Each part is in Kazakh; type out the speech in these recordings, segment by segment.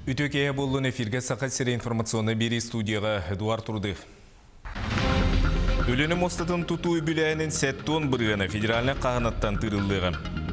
Үтөкея болуын эфирге сақат сері информационны бері студияға Эдуард Турды. Өліні мостатын тұту бүләйінің сәттон бұрғаны федеральны қағанаттан тырылдығы.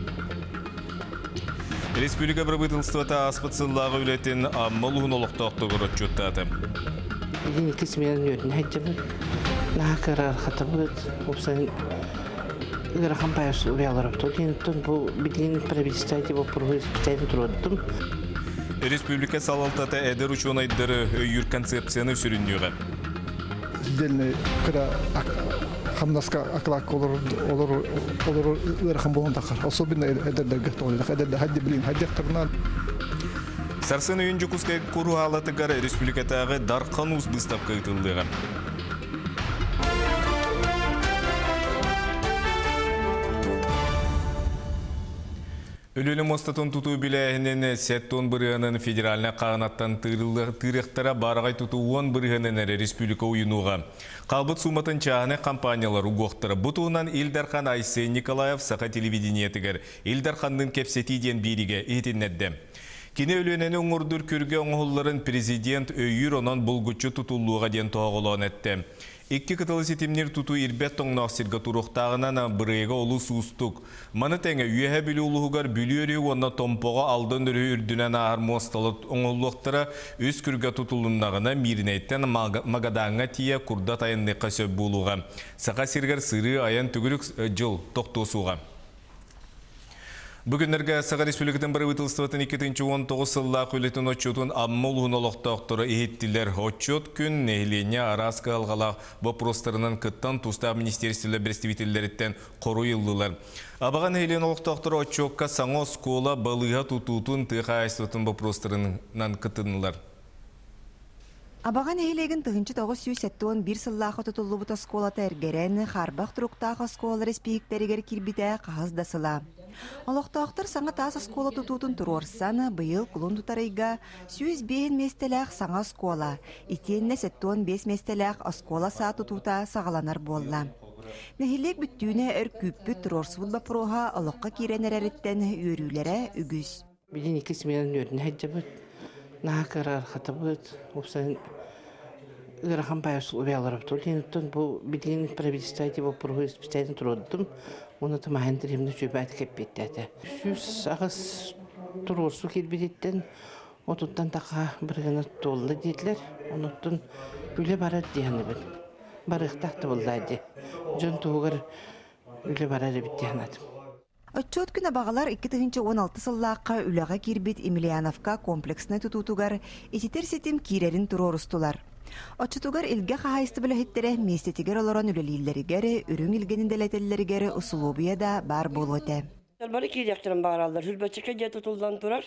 Республика правительствота аспытсыллағы үлетін аммал ұғынолықты оқтығыр отчеттаты. Един кесмелен өтін әйттімін. Нағақырар қатымыз. Опсайын ғыраған байыз ұяларып тұр. Бұл білген правительствоте бұл правительствоте тұрдым. Республика салалтаты әдір учуын айдары өйір концепцияны сүріндігі. Сіздеріне күрі қамнаска ақылақ олар өріқан болған тақыр. Особенно әдірдерге тоғылдық. Әдірді әдді білін, әддек тұрынан. Сарсын өйін жүкізгі көру алатығар республикатағы дарқан ұз бұстап қайтылдығы. Өлілі мостатын тұту біләйінен сәттон бұрығының федераліне қағанаттан тырықтара барағай тұту 10 бұрығының әрі республика ойынуға. Қалбыт суматын чағыны компаниялар ұғықтыры. Бұтуынан Илдархан Айсен Николаев сақа телевидениетігер Илдарханның кепсетиден беріге етіннәдді. Кені өлінені ұңырдыр көрге оңғыларын президент өйір онан бұлғытшы тұтулуға ден тоғылуын әтті. Икки кытылы сетимнер туту ирбет тоңнақсырға тұрықтағынан бірейге олу суыстық. Маны тәңі үйәе білі ұлығығар бүлі онна томпоға алдын үрі үрдінен ағар мосталыт оңғылықтыра өз күрге тұтылынағына мирінейттен мағадаңа тия күрда тайынныққа сөп болуға. Сақа сергер сыры аян түгілік жыл тоқтосуға. Бүгінлерге Саға Республикатын правительствотын 2019 сыллақ үлетін отчетын аммол ұғыналықтақтыры ехеттілер. Отчет күн нәйлене араска алғалақ вопростарынан кыттан туста министерствілі представителеріттен қору елділер. Абаған нәйлен олықтақтыры отчетқа саңо скола балыға тұтутын тұға айстытын вопростарынан кыттынылар. Абаған әйлеген 1971 сыллақы тұтылы бұта сколаты әргерен қарбақ тұрықтағы скола респектәрігер кирбіті қағыздасыла. Олықтақтыр саңа тас скола тұтутын тұрорсаны бұйыл құлын тұтарыйға 105 местеләқ саңа скола, итенне 75 местеләқ скола саа тұтута сағаланар болла. Нәхилек бүттүүне өр күппі тұрорсывыд бапыруға олыққа керенер әріттен өрілері үгіз. Білін кесмелен өтін әйттімін. Нағақырар қатымыз. Опсайын ғыраған байыз ұяларып тұр. Бұл білген правительствоте бұл правительствоте тұрдым. Оны тамайын діремді жөбі әті кеп беттәді. Сүз ағыз тұрорсу келбедеттен, отыттан тақа біргіні толы дейділер. Оныттың үлі барад дейіні біл. Барықтақты болдайды. Жон туғыр үлі барады біттейінадым. Отчет күні бағалар 2016 сыллаққа үліға кербет Емельяновка комплексіне тұтутуғар ететер сетім керерін тұрорыстылар. Отчетугар илге қағайысты біліхеттері местетігер оларан үлелейлерігері, үрің илгенін дәлетелілерігері ұсылубия да бар болуыты. Бары кейдектірін бағаралар, хүлбәтшіке де тұтылдан тұрар.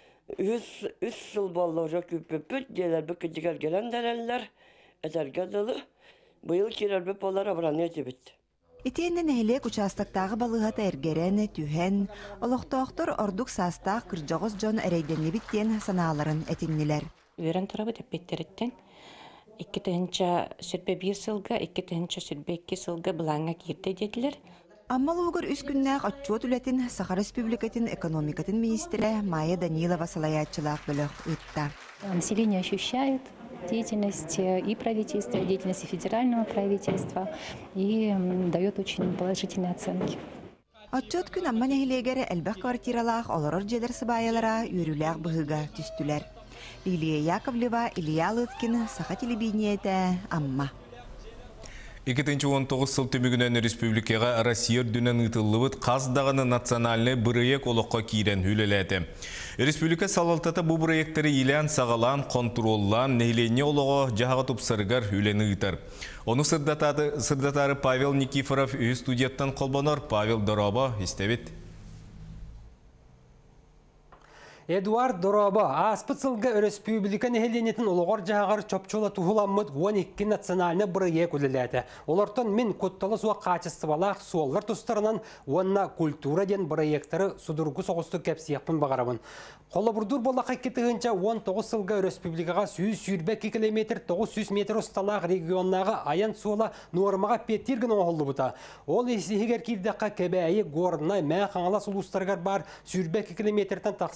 3 сыл болу жоқ көппөппөт, дейлер бүккедігер келен дәрелілер, әтәрге дылы. Бұйыл керер бөп олар абыраны өте бітті. Итеннен әйлек участақтағы балығаты әргерен, түйен, олықтақтыр ордық састақ күржағыз жон әрейдені біттен саналарын әтіннелер. Үйерен тұрабы тәппеттеріттен 2-тігінші сүрбе 1 сылға, 2-тігінші сүрбе 2 сылға бұлаңа керді деділер. Аммал ұғыр үз күннәқ отчет үлетін Саха Республикатын экономикатын министрі Майя Данилова салаятчылақ білік өтті. Население ощущает деятельность и правительства, деятельность федерального правительства и дает очень положительные оценки. Отчет күн амман әхілегері әлбәқ квартиралақ оларыр жедер сыбайылара үйріләқ бұғыға түстілер. Лилия Яковлева, Илья Лыткин, Саха телевидениеті, Амма. 2019 сыл түмігінен республикаға Россия дүнен ұтылығыт қаздағыны национальный бұрыек олыққа кейрен үлеләді. Республика салалтаты бұл бұрыектері илән сағалан, контроллан, нейлене олығы жаға тұпсырғар үлені ұтыр. Оны сырдатары Павел Никифоров үй студияттан қолбанар. Павел Дороба, істебет. Эдуард Дороба, аспыцылға республика нехеленетін олығар жағар чопчола туғыламыд 12 национальны бұрыек үліләді. Олартан мен көтталы суа қачыстывалақ суалар тұстарынан онна культура ден бұрыектері судырғы соғысты кәпсияқпын бағарабын. Қолы бұрдыр болаққа кетігінші 19 сылға республикаға 100 километр 900 метр ұсталақ регионнаға аян суала нормаға петтірген оңғылды бұта. Ол есігер кейдіққа кәбәйі ғорына мәң қаңала сұлыстарғар бар 100 километрден тақса ұсталақ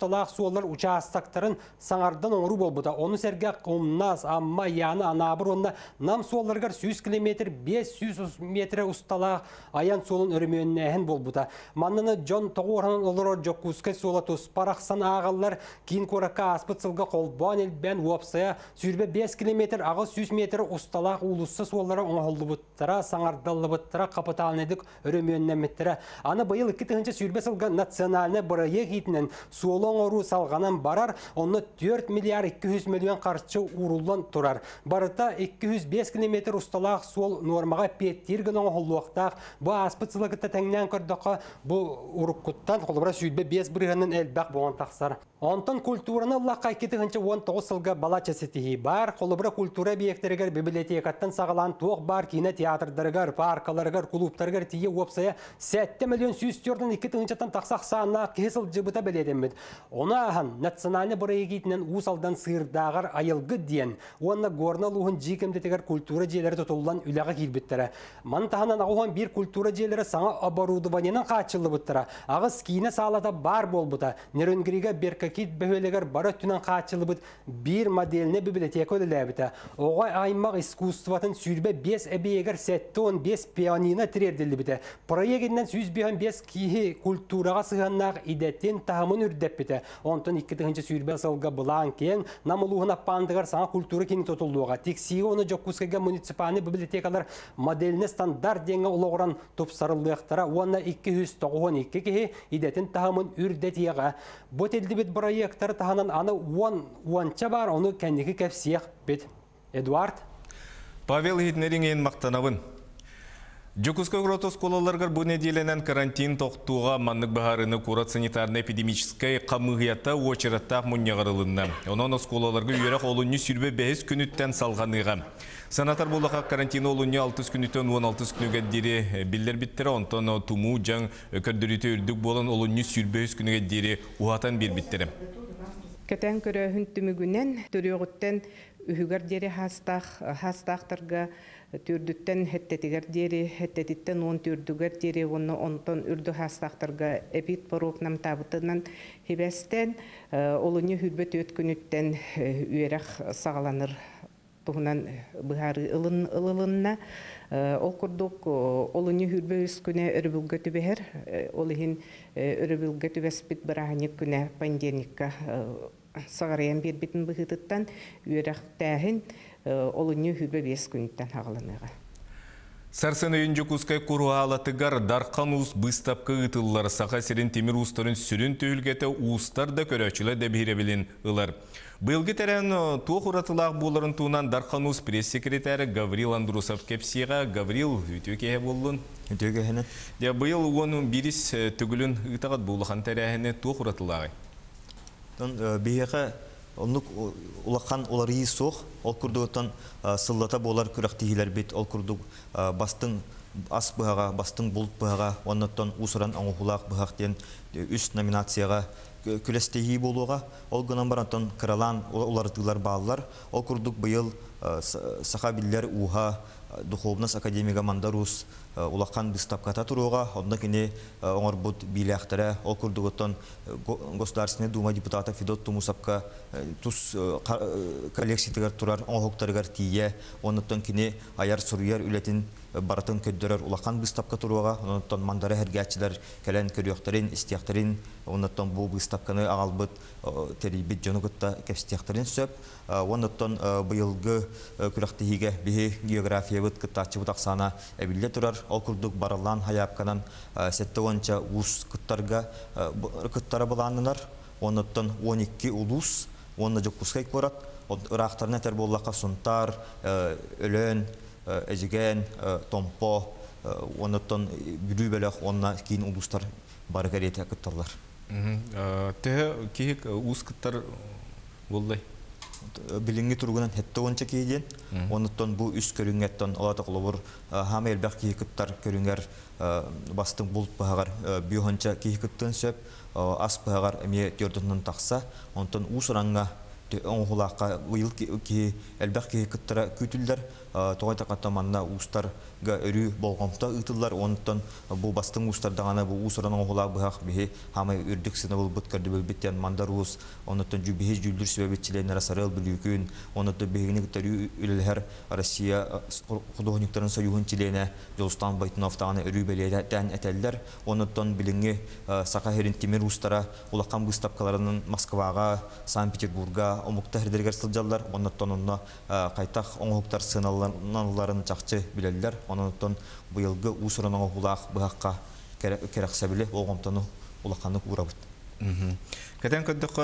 усталақ суолар участактарын саңардан оңыру болбыта. Оны сәрге қомнас, амма, яны, анабыр, онна нам суоларғар 100 км, 500 метр усталақ аян суолын өрімөніне әхін болбыта. Маннаны Джон Тоғырын олар жоққускай суола тұспарақсан ағалар кейін көрікі аспыт сылға қолбан елбен уапсая сүрбе 5 км, ағы 100 метр усталақ улыссы суолары оңғылды бұттыра, саңардалы бұттыра, қапыталын едік өрімөніне меттірі. Аны бұйыл 2 сүрбе сылға национальны бұрайы кейтінен суолың ору салғанын барар, оны 4 миллиард 200 миллион қарчы урулан тұрар. Барыта 205 км усталақ суол нормаға петтергін оңғылуақтақ. Бұ аспыт сылығыта тәңнен көрдіқі бұ ұрыққыттан қолыбыра сүйдбе 5 бірғанын әлбәқ болған тақсар. Онтан культураны лаққа 2-19 сылға бала чәсетігі бар. Қолыбыра культура бейектерігер библиотекаттан сағалан тоқ бар кейіна театрдарығар, паркаларығар, клубтарығар тие опсая 7 миллион сүйістердің 2-тан тақсақ сағына кесіл жыбыта біледеммет. Оны ағын национальны бұрайы кейтінен ұсалдан сығырдағар айылғы дейін. Оны горна луғын жекемдетігер культура жейлері тұтылуан үліға келбеттері. Мантағынан ағуған бір культура жейлері саңа оборудованиянын қачылы бұттыра. Ағыз кейіне салата бар бол бұта. Нерөнгіриге беркакет бөхелегер бары түнен қачылы бұт бір моделіне библиотека өлілі біті. Оғай аймақ искусстватын сүрбе 5 әбейегер 7-15 пианина тірерділі біті. Проегінен 105 кейі культураға сығаннақ идеттен тағымын үрдеп біті. Онтын 2-тігінші сүрбе сылға бұлан кен, намылуғын аппандығар саңа культура кені тұтылуға. Тексиге оны жоққускайға муниципалны библиотекалар моделіне стандарт денге ұлығыран тұпсарылықтара, оны 292 кейі идеттен тағымын үрдет еға. Бұт елді бет проекттары тағынан аны 10 бар, оны кәндегі кәпсияқ бет. Эдуард? Павел Хитнерин ең мақтанавын. Жокускай гротос колаларгар bu неделенен карантин тоқтуға маннык бағарыны курат санитарно-эпидемической қамығията очыраттақ мұнияғарылынна. Онын осколаларга үйерек олуны сүрбе 5 күніттен салғаныға. Санатар болаға карантин олуны 6 күніттен 16 күніге дері білдер біттері, онтан туму жаң көрдіріті үрдік болын олуны сүрбе 5 күніге дері уғатан бір біттері. Кәтен көрі түмігінен түріғыттен үхігер дері хастақтарға түрдіттен хеттетігер дері, хеттетіттен он түрдігер дері, онтан үрді хастақтарға әбит порокнам табытынан хебестен олыны хүрбет өткүніттен үйерек сағаланыр бұғынан бұғары ылылынна. Ол күрдік олыны хүрбе үз күне өрбілгі түбәр, олығын өрбілгі түбәспіт бірағанек күне пандемикка сағарайан бір бітін бұғытыттан үйерек тәхін олыны хүрбе 5 күніттен ағылыныға. Сарсын өйін Жокускай куруалатыгар дарқан уыс бұстапқы ұтылылар сақа серін темір ұстарын сүрін түйілгеті ұстар да көрәчілі дәбейребілін ұлар. Бұйылғы тәрән туық ұратылақ боларын туынан дарқан уыс пресс-секретәрі Гаврил Андрусов кепсиға. Гаврил, өте кеге болуын? Өте кегені. Бұйыл оның біріс түгілін ұйтағат болуған тәрәхіне туық ұратылағы. Бейеға Онлuk ulaqan olar iyi soğuk, ol kurduğutan sıllata bolar küraktihilər bit, ol kurduğ bastın as bıhağa, bastın bulut bıhağa, ondan usuran anğulaq bıhaq diyen üst nominatsiyaga külestehi boluğa, ol gınan barantan kıralan olardılar bağlılar, ol kurduğ bıyıl sahabiller uha, Духовность академига Мандарус улақан бистапката туруга, онда кини оңорбут биляхтара окурдуготон Государственный дума депутата Федот Тумусапка тус коллекциятыгар турар оңоктарыгар тие, оннотон кини аяр суруяр үлетин баратын көддөрөр улақан бистапка туруга, оннотон мандары хергачилар келен көрүяктарын, истияктарын, оннотон бу бистапканы агалбыт терибит жонугутта кепстияктарын сөп, оннотон быйылгы күрактыгиге бихи география выт кыттачы бутаксана эбилле турар, ол курдук барылан хаяпканан сетте онча ус кыттара буланнар, оннотон 12 улус, онна Жокускай корат, ырактарына тер боллака сунтар, өлөн, эжиген, томпо, оннотон бүрүбелек, онна кийин улустар бары керете кыттарлар. Те кийик ус кыттар болдай? Билинги тургунан хетте онча кейден, оннотон бу үс көрүнгеттон алата кулубур хам элбек кийикыттар көрүнгер бастың булт багар бүйөнча кийикыттын сөп ас багар эме төрдүнөн такса, онтон усуранга оңғылаққа ұйыл ке әлбәқ ке күттіра күтілдер, тоғайта қаттаманна ұстарға өрі болғамта ұтылар, оныттан бұл бастың ұстардағана бұл ұсыран оңғылақ бұғақ бейі хамай үрдік сыны бұл бұткарды бөлбеттен мандар ұз, оныттан жүбейі жүлдір сөбетчілерін арасарыл бүлікін, оныттан бейгіні күттері үлілер Россия құдығынықтарын союғын чилейіне Жолстан Байтыновтағаны өрі бәлейден әтәлдер, оныттан біліңі Сақа Херин Темир ұстара ұлаққан бұстапқаларының Москваға, Санкт-Петербурга, омукта хердергер сылжалар, оныттан онына қайтақ оңғықтар сыналарын чақчы білелдер, оныттан бұйылғы ұсырының оғылақ бұғаққа керексәбілі оғымтаны ұлаққаны ұрабыд. Кәтен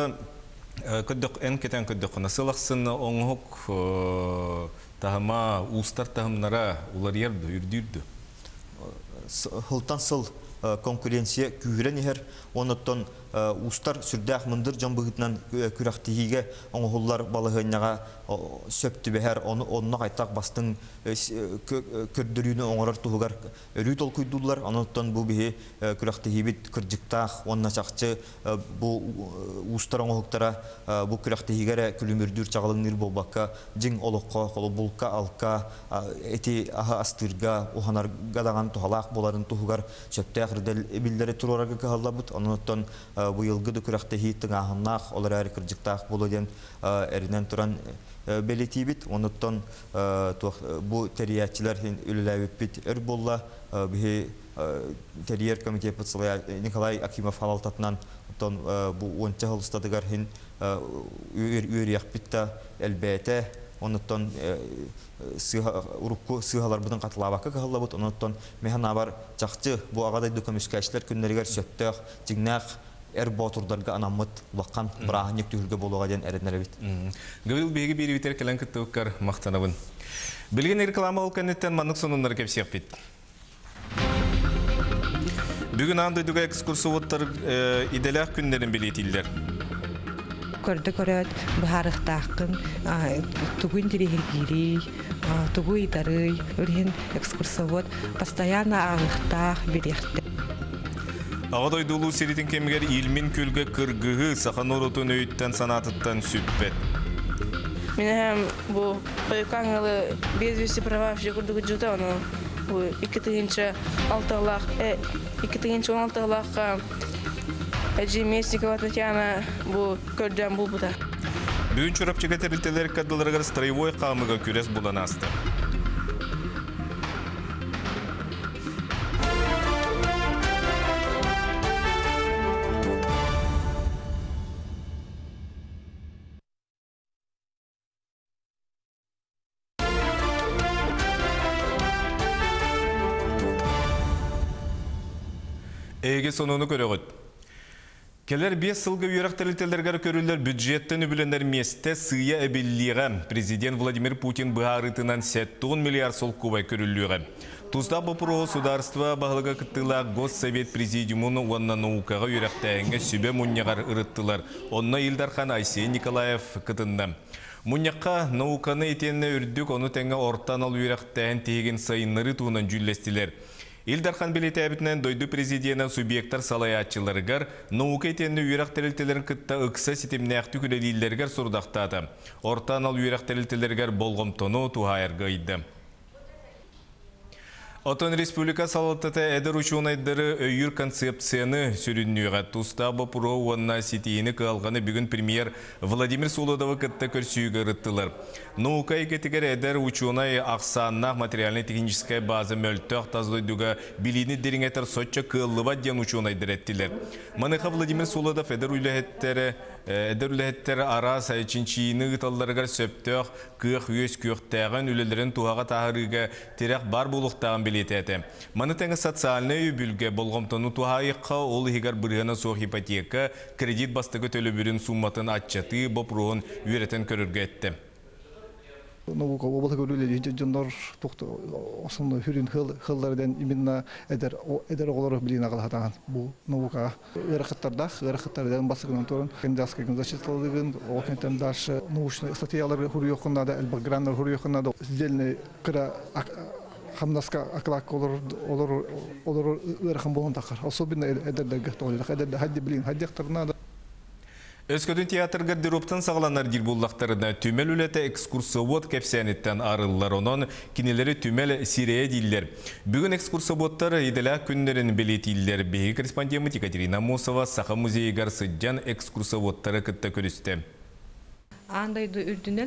көддіқ насылақсын оңғық тағыма ұстар тағымнара олар ерді, үрдірді? Хылтан сыл конкуренция күйірен ехер, оныттан ұстар сүрдәқ мұндыр жамбығытынан күрәқтігіге оңғылар балығынаға сөпті бәхер, онына қайтақ бастың көрдірүйіні оңырар тұғығар өрі тол күйдулар, оныттан бұл бейі күрәқтігібет күрджіктақ, онына чақчы бұл ұстар оңғылықтара бұл күрәқтігігері күлімірдір чағылыңныр болбаққа, жың олыққа, қолы бұлқа, алқа, әте аға астырға, оғанар гадаған тұғалақ боларын тұғығар сөптәқ білдері тұрарығы қағалабыд, оныттан бұйылғы күрәқтігіттің ағыннақ, олар әрі күрджіктақ болуден әрінен тұран белетибит, оныттан бұл тәриятчылар үліләуіппет өр болла, бұл тәрияр комитет пұтсылай Николай Акимов халалтатынан бұл онча ғылыстадығар үйерияқпетті әлбәті, оныттан сығалар бұдың қатылабақы қағылабыд, оныттан механ абар жақчы бұл ағадайды көміскәшілер күннерігер сөттіғ, жігнәқ, әрботурдарға анамыт ұлаққан бірағын ектігілге болуға ден әрінер бет. Гөвіл бейгі бері бітер кәлін күттіғыққар мақтанабын. Білген реклама ол кәнеттен маңық сонынлары кәпсек бет. Бүгін андойдуға экскурсовоттар иделәқ күндерін білетілдер. Көрді көрет бұхарықтақын, тұғын дирегері, тұғы идары, өрген экскурсовод, постоянно ағықтақ беректі. Ағадай дұлу серетін кемгер илмін көлгі кіргігі сақан оротын өйттен санатыттан сүппет. Мен бұл қойқаңылы безвесі права жүгірдігі жүді, оны 2016-ға әжі Местикова Татьяна бұл көрден бұл бұда. Бүгін чұрапчыға тәрілтелер кадыларығыр строевой қамыға көрес бұдан асты. Эге сонуны көрөгөт. Келер 5 сылғы үйрек тәлітелергер көрілер бюджеттен үбіленер месте сыя әбеллиға президент Владимир Путин бұғарытынан 10 миллиард сол кубай көріліға. Тузда бұпырығы сударства бағылыға күттіла Госсовет президиумын онна наукаға үйректәңі сүбе мұньяғар ұрыттылар. Онна Илдархан Айсей Николаев күтінді. Мұньяққа науканы етеніне үрдік, оны тәңі ортан ал үйректәң теген сайынлары туынан жүлестілер. Илдархан билеті әбітінен дойды президентін субъекттар салаятчыларығар, наука етенді үйрақ тәрілтелерін күтті ұқса сетімнәқті күлелейлергер сұрдақтады. Ортан ал үйрақ тәрілтелергер болғымтону туғайырға үйді. Отон республика салаттаты әдір учуынайдары өйір концепцияны сүріннүйға тұста бұпыру онына сетейіні қалғаны бүгін премьер Владимир Солодовы күтті көрсүйгі рыттылар. Наука екетігер әдір учуынай ақсаннақ материально-техническая базы мөлтіқ тазлойдуға біліні деріңетер сотча қылыва ден учуынайдыр әттілер. Маныға Владимир Солодов әдір үләхеттері ара сайчынчиіні ғыталарығар сөптіқ қық өз көқтәғын үлелерін туғаға тағырыға терек бар болуқтағын билететі. Маны тәңі социальны үйбілге болғымтыны туғайыққа ол егер бірғына соқ ипотека кредит бастығы төлі бүрін сумматын атчаты бопруғын үйретен көрірге әтті. Наука облака көрілі жондар тоқты осынны хүрін хыллардан именно әдір оғылары білейін ағылатаған бұл наука. Өріқаттардан басығынан тұрын кандидатская защиталығын, окентен дальше научные статьялары хұрыйоқынады, әлбағгранлар хұрыйоқынады. Сдельный қыра хамнаска аклак олар өріқын болын тақыр. Особенно әдірдегі тоғылдық, әдірді хадди білейін, хаддиқтарынады. Өскөтін театр гардероптан сағыланар дирбуллақтарына түмел үлеті экскурсовод кәпсәнеттен арылылар, онын кинелері түмел сирия дейлер. Бүгін экскурсоводтар еделі күнлерін белетейлер. Бейі корреспондент Екатерина Мосова Саха музейі гарсыджан экскурсоводтары күтті көрісті. Андайды үрдінен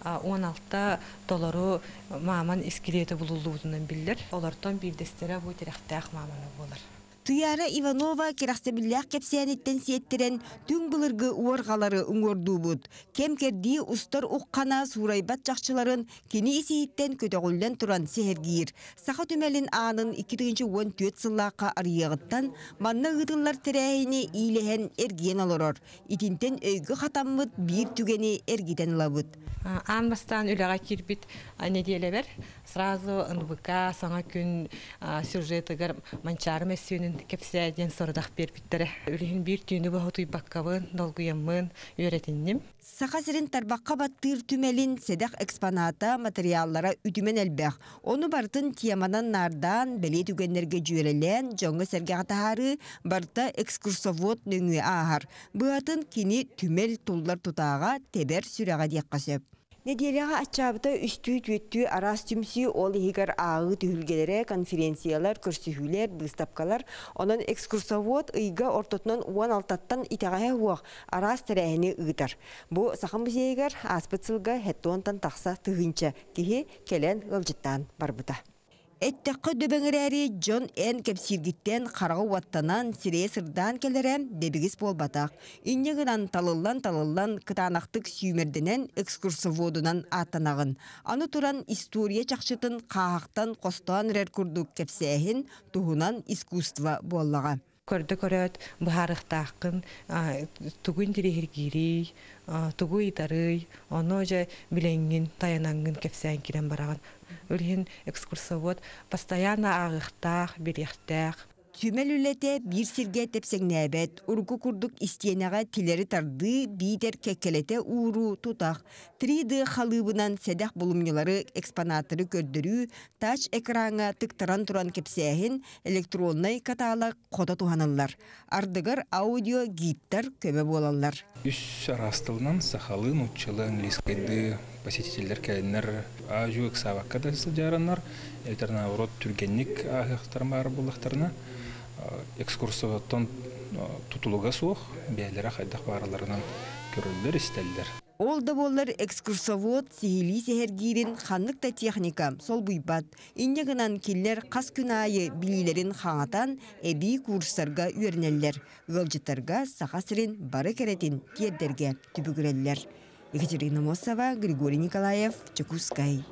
16 маман ескелеті бұлылуыдынан білдер. Олардан білдестері бұл теректәқ маманы болар. Тыяра Иванова керастабиллях кепсәнеттен сиеттерен түң былыргы уоргалары уңорду буд. Кем керди устар уққана сурайбат жақшыларын кені есейттен көтөғілден туран сехергейір. Сақа түмелін анын 2014 сыллаққа арияғыттан манна ғытылар тірәйіне илеген эрген олорор. Итинтен өйгі қатаммыд бір түгені эргиден лабыд. Анбастан үліға кирбит неделе бер. Сразу НВК саңа күн сюжетігір манчарым әсүйінің кепсәден сордақ бербіттірі. Үлігін бір түйіні бұғытуй баққабын, долгуямын, өретіннім. Сақа сірін тарбаққа баттыр түмелін седақ экспоната материаллара үтімен әлбәқ. Оны бартын тияманан нардан бәле түгенлерге жүйелелен жоңғы сәргеғатағары барта экскурсовод нөңі ағар. Бұғатын кені түмел тұллар тұтаға тебер сүрәға дек қасып. Неделяға атчабыта үсті-түетті арас түмсі ол егер ағы түхілгелері, конференциялар, көрсіхілер, бұстапкалар, онын экскурсовод ұйға ортотынан 16-тан итағая уақ арас тәрәхіні ұғытар. Бұ сақын бұзейгер аспыцылға хәттуантан тақса тұғынча кеге келен ғылжыттан барбыта. Әттіққы дөбіңірәрі Джон Н. Кепсиргіттен қарғы уаттанан сирее сырдан келерем дебігіз болбатақ. Иннегінан талылан кытанақтық сүймердінен экскурсоводынан аттанағын. Аны туран история чақшытын қағақтан қостан рәр күрдік кепсәхін тұғынан искусства боллаға. Көрді көрет бұхарықтақын, түгін дирегергері, түгі итарый, оны же біленгін, таянаңын кепсәйін керен бараған. Өлген экскурсовод постоянно ағықтақ, беректақ. Түмел үлете бір сирге тепсеңнәбет, ұрғы күрдік істенеға тілері тарды, бейдер кекелете ұру тұтақ. 3D қалыбынан сәдәқ бұлымнылары экспонатыры көрдірі, тач экраңа тықтаран тұран кепсәхін электроннай каталақ қота туғанылар. Ардығыр аудио гидтар көмі болалар. Үс арастылынан сақалы, нұтчылы, английскайды посетителер кәлінер ажуық сабаққа да жаранар, әлтерна урод түргенник ағықтармар болықтарына экскурсоводтан тұтылуға соқ, бәлері қайдақ бараларынан көрілдер, істелдер. Ол да болар экскурсовод сихили сехергирин ханныкта техника сол буйбат. Иннегінан келлер қас күн айы билилерин хаңатан әбей курстарға үйернелер. Ғылжыттарға сақасырын бары керетин тиердерге түбігірелер. Екатерина Мосова, Григорий Николаев, Чекускай.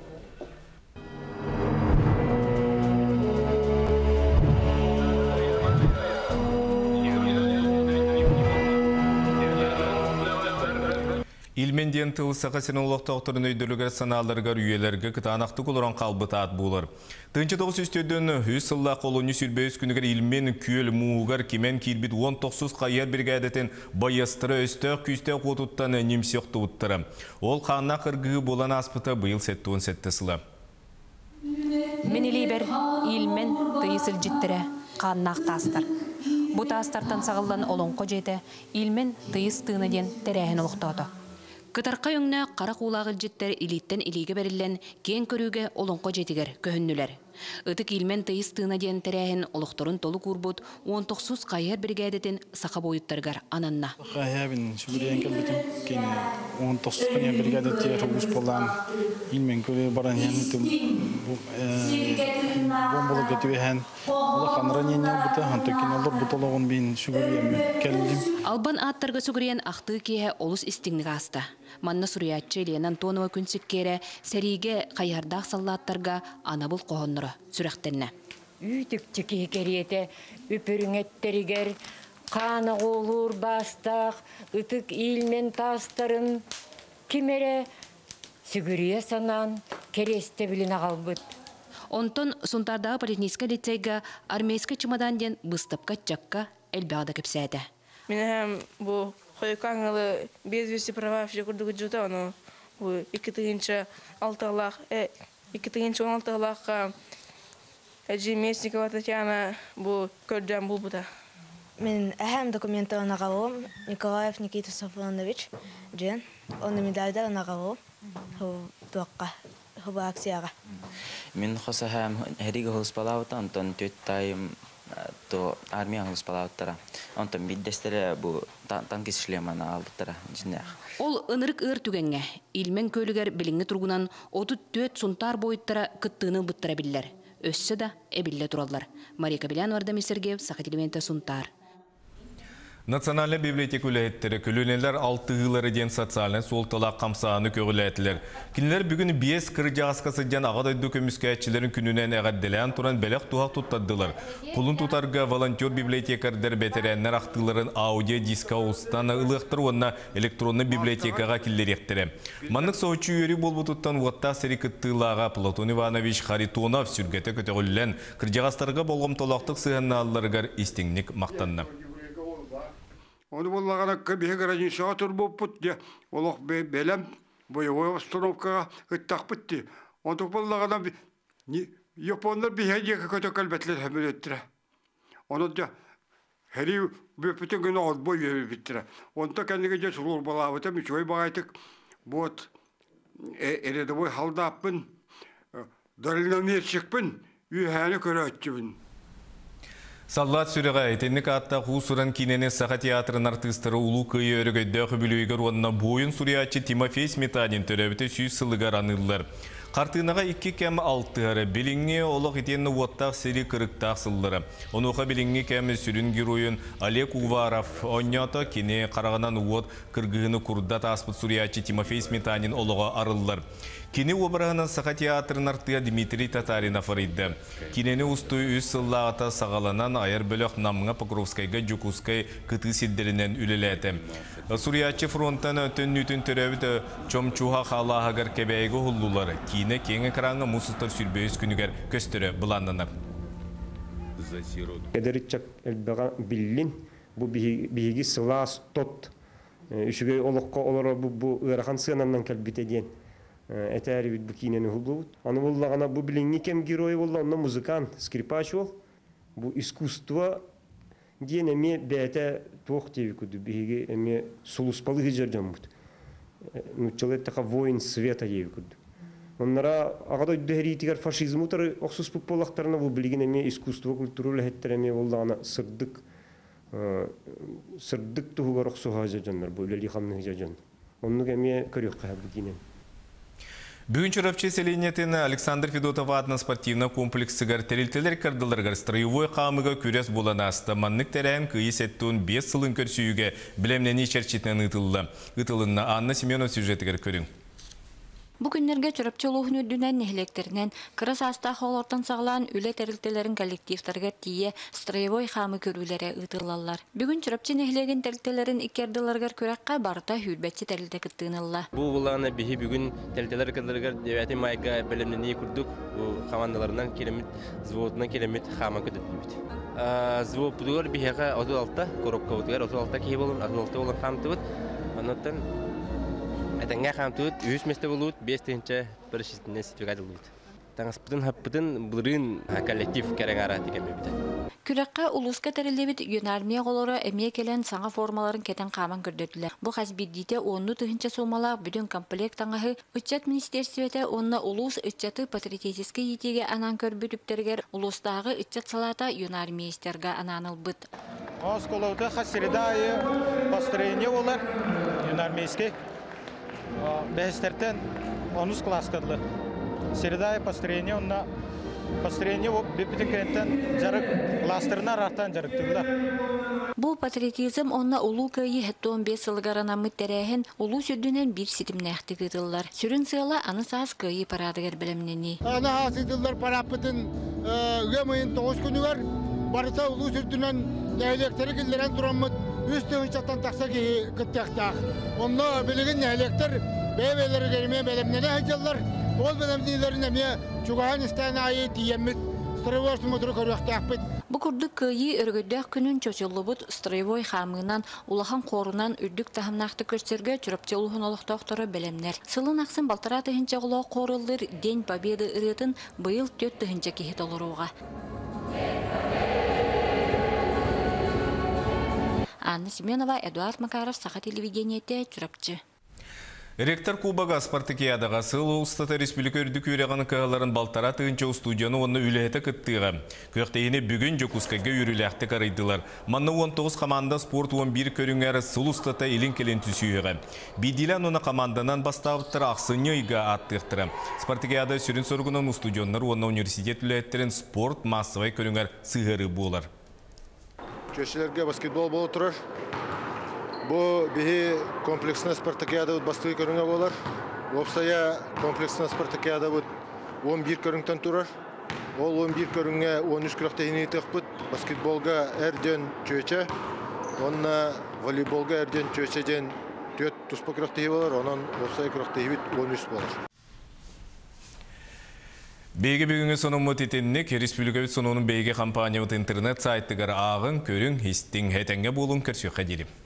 Илменден тылсаға сенің ұлықтақтырын өйділігер саналарғар үйелерге кітанақтық олыран қалбытат болыр. Тынчы 9 үстеден үз сылла қолыны сүрбейіз күнігер илмен күйел мұғығар кемен кейлбет 19 қайыр біргәдетін байыстыры өстіқ күйістек отуттан немсеқті ұттыры. Ол қанна қыргығы болан аспыта бұйыл сәтті сылы. Мен илейбер илмен тыйысыл життірі қаннақ тастар. Бұ тастартан сағылдан олонқо жеті илмен тыйыс тыынаден тәрәхін ұлықтауды. Кытарқа өңні қара қулағыл жеттер илиттен илиге берілен кен көріге олонқо жетігер көхіннілер. Үтік илмен тыйыс тыына ден тәрәхін олықтырын толы күрбұд 19 қайыр біргәдетін сақа бойыттарғар ананна. Қайабын сүгірен кәлбітім кені 19 қайыр біргәдеттер ұғыз болан илмен көрі баран янытым бомбалы көтуе Ол қаныран енен бұты, антөкен олар бұталауын бейін сүгірен кәлдім. Албан аттарға сүгірен ақты кеге олыс істіңнік асты. Манна Суриятчы Лен Антонова күнсіккері сәриге қайардақ саллаттарға анабыл қоғыныры сүрәқтенне. Үйтік чеке кереті үпіріңеттерігер қаны қолуыр бастақ, үтік илмен тастарын кемері сүгірие санан кересте білін ағалбыд. Онтон сунтардағы политнийска лицейга армейска чемоданден быстапка чакка әлбәғда кепсәді. Мен бұл қойқаңылы безвести права феше күрдігі жүта, оны бұл 2016 алаққа Әжі Местникова Татьяна бұл көрден бұл бұда. Мен әһәм документы анағалым Николаев Никита Сафонович Джен. Оны медальдар анағалым туаққа, хуба акцияға. Мен хоса һәм хәриге хоспалаута, антон төттайым то армия хоспалаутара. Антон биддестері бұл танкис шлеманы алыптара. Ол ынырык ыр түгенге, илмен көлігер біліңі тұрғынан 34 сұнтар бойыттара кыттыны бұттыра білілер. Өссі да әбілі тұралар. Мария Кабелян Вардамир Сергеев, Сахатилименті Сунтар. Национальный библиотека үләйттері күлінелер 6 ғылары ден социальный солтала қамсағаны көгіләйтілер. Кинелер бүгін 5 кыржағасқасы ден ағадай дөкеміскәтчілерін күнінен әғадделен тұран бәлек туғақ тұттаддылар. Құлын тұтарға волонтер библиотекардер бәтерәннер ақтыларын аудио-диска ұстан ұлықтыр онына электронны библиотекаға келдер ектірі. Манық соғычы үйері болбы тұттан уаттақ сәрі күттылаға Платон Иванович Харитонов сүргеті көтеғілілен кыржағастарға болғым толақтық сығанна алыларғар истіңнік мақтанны. Оны болағана көбеге гражданшаға тұр болып бұтты. Олық бәлем боевой установкаға ұттақ бұтты. Оны болағана японлар бейхедеге көті кәлбәтлер әмір өттірі. Оны да әрі бөпітін күні албой бөпіттірі. Онда кәндіге де сұлур балабыта мүшой бағайтық. Бұд әреді бой халдаппын, дарылына мершікпін, үйәні көрі өттібін. Саллат сүріға әйтенік атта құсыран кинені Саха театрын артыстыры ұлу көйі өрігөйді өқібілуігер онына бойын сүриятчы Тимофей Сметанин төрәбіті сүйіз сылығар анылылар. Қартынаға 2 кәм 6 әрі біліңе олық етені оттақ сері кіріктақ сыллары. Онуға біліңе кәмі сүрін героyын Олег Уваров онята кене қарағынан уот кіргіғыны күрдат аспыт сүриятчы Тимофей Сметанин олыға арылылар. Кені обырағынан Саха театрын артыға Дмитрий Татаринов арыйды. Кенені ұсты үз сыллағыта сағаланан айыр бөліқ намыңа Покровскайға Жукускай күті сиддерінен үлеләді. Сүриятчы фронттан өтін нүтін түрәбіті чомчуға қалағығар кәбәйгі ғыллылары. Кені кеңі қыраңы мұсыстар сүрбейіз күнігер көстірі бұланыныр. Эдеритчак элбега биллин бу биги сылас тот үшүгөй олокко олоро бу ырахан сыананан келбитеден этери бит букинени хулбут аны боллагана бу билинги кем герой болла онна музыкант скрипач бол бу искусство диен эме бете тох теви куду биги эме сулуспалы жержамбут ну человека воин света еви куду оннара агадой деритигер фашизм утары оксус популактарына бу билигин эме искусство культура лехеттереме боллагана сырдык тугар оксуга жержандар бу лели ханны жержан онну эме көрөк кабыгинен. Бүгін чұрапчы селенетін Александр Федотов адына спортивна комплексігер тәрелтелер кардыларғар строевой қамыға көрес болан асты. Маннық тәрәйін күйес әттуын 5 сылын көрсүйіге білемнені черчетінен ұтылды. Ұтылынна Анна Семенов сюжетігер көрің. Бүгіннерге чұрапчылығын өдінен нехлектерінен кырыс астақ олортан сағылан үлі тәрілтелерін коллективтарға тие строевой қамы көрулері ұтылалар. Бүгін чұрапчы нехлеген тәрілтелерін икерділергер көрәққа барыта хүлбәтчі тәрілті күттігінылла. Бұл бұлағына бігі бүгін тәрілтелер кірділергер 9 майға білімнені күрдік қамандаларынан келемет, звуотынан келемет қама көдетілмет. Звуот бұдығыр бігеға 36 коробқа бұдығыр 36 кей болын, 36 болын қамты бұд. Әтәңгә қамтуыт, үйіс месті болуыт, 5-тінші бір шестінен сетвегат болуыт. Таңыспытын хаппытын бұлырын коллектив кәрің араты кәмі біті. Күрәққа ұлысқа тәрелебет үйін армия қолары әмие келен саңа формаларын кәтен қаман көрдетілер. Бұл қасбеддейте 10-тығынша сомалақ бүдін комплект таңағы үтчат министерстветі онына ұлыс үтчаты патриотическі етеге анан көрбүтіптергер ұлыстағы үтчат салата үйін армиестерге ананыл бұд. Осколауды қасыридайы построение олар үйін армейске. Бәстертен 10 класскадылы. Середай построение, онна построение бепитекенттен жарык кластерна рартан жарыктыгыла. Бұл патриотизм онна улу көйі хетті 15 сылғарана мүттерәхін улу сүрдінен бір сетімнәқті кыдылар. Сүрін сыйла аны саас көйі парадығыр білімнені. Аны асыдылар параппытын ғымайын 9 күнігер барыта улу сүрдінен нәйлектері келдерен тұрамыд. Үстігін чаттан тақса күттіқтақ. Онны білігін әлектір бәйбәлері кереме бәлемнені әйджалар. Ол бәлемдейлерін әме чуғаған істән айы тиеммет. Строевой смотру көріқтәқ біт. Бұл күрдік көйі өргөддәқ күнін чөчілі бұд строевой қамығынан улахан қорынан үрдік тахымнақты көрсерге чүрапчылығын олықтақтары бәлемнер. Сылын ақсын балтара тыхынча құлау қорылыр День Победы ұрытын бұйыл 4 тыхынча кехет олыруға. Анна Семенова, Эдуард Макаров, Саха телевидениете, Чурапчы. Ректор Кубага спартакиадаға сыл ұстата республика үрдік үйреген кағаларын балтара тығынча студияны оны үләйті күттіға. Көқтейіне бүгін жокускайға үріләқті қарайдылар. Манны 19 команда спорт 11 көріңәрі сыл ұстата елін келен түсүйіға. Бидилан оны команданан бастауыттыр ақсыны үйға аттықтыры. Спартакиада сүрін сорғынан студионлар оны университет үләйттірін спорт массовай көріңәр сығыры болар. Чөшелерге баскетбол болу тұрар. Бұл бігі комплексна спартакиада бұд бастығы көріңе болар. Опсая комплексна спартакиада бұд 11 көріңтен тұрар. Ол 11 көріңе 13 күріқтейіне тұқ бұд. Баскетболға әрден чөче, онына волейболға әрден чөче ден 4 тұспа күріқтейі болар, онын опсая күріқтейі бұд 13 болар. Бейге бүгінгі сонымы тетеннік, республика өт сонының бейге компания интернет сайттығар ағын көрің, хистің хәтәңге болуын көрсеуға делім.